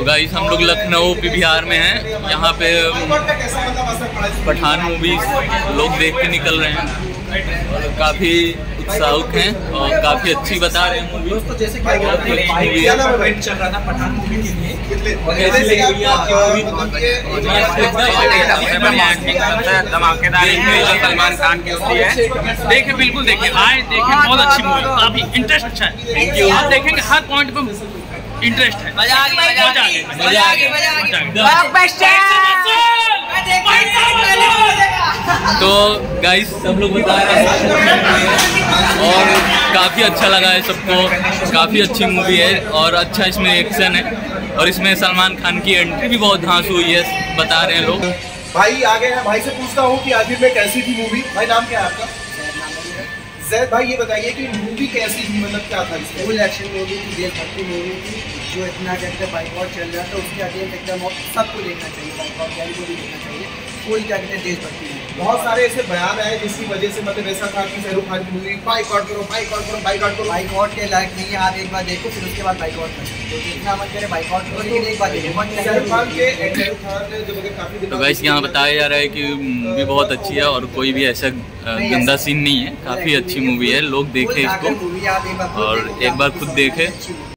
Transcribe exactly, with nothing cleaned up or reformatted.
Guys हम लोग Lucknow PVR में हैं। यहाँ पे पठान मूवी लोग देख के निकल रहे हैं और काफ़ी उत्साहित हैं और काफ़ी अच्छी बता रहे हैं मूवी। जैसे क्या चल रहा था पठान मूवी के लिए, सलमान खान की होती है। देखिए बिल्कुल देखिए, आए देखें, बहुत अच्छी मूवी, काफी इंटरेस्ट अच्छा है। आप देखेंगे हर पॉइंट पे इंटरेस्ट है। मजा आ गया, मजा आ गया, मजा आ गया, मजा आ गया। तो गाइस सब लोग बता रहे हैं और काफ़ी अच्छा लगा है सबको। काफ़ी अच्छी मूवी है और अच्छा इसमें एक्शन है और इसमें सलमान खान की एंट्री भी बहुत धांसू हुई है, बता रहे हैं लोग। भाई आगे है, भाई से पूछता हूँ कि आखिर में कैसी थी मूवी। भाई नाम क्या है आपका? जैद भाई, ये बताइए कि मूवी कैसी थी, मतलब क्या था इसमें? फुल एक्शन मूवी थी, देशभक्ति मूवी थी। जो इतना कहते हैं बाइकआउट चल रहा था उसके अगेंस्ट एकदम सबको देखना चाहिए, बाइकआउट गैरी को भी देखना चाहिए। फुल क्या कहते हैं देशभक्ति। बहुत सारे ऐसे बयान आए जिसकी वजह से मतलब ऐसा था कि शाहरुख खान की मूवी बाइकआउट करो, बाइकआउट करो, बाइकआउट करो। बाइकआउट के लायक नहीं है, आप एक बार देखो फिर उसके बाद बाइकआउट करो। तो जितना मन करे बाइकआउट करो, लेकिन एक बार देखो शाहरुख खान के शाहरुख खान ने जो मतलब काफी तो गाइस यहाँ बताया जा रहा है कि मूवी बहुत अच्छी है और कोई भी ऐसा गंदा सीन नहीं है। काफ़ी अच्छी मूवी है, लोग देखें इसको और एक बार खुद देखें।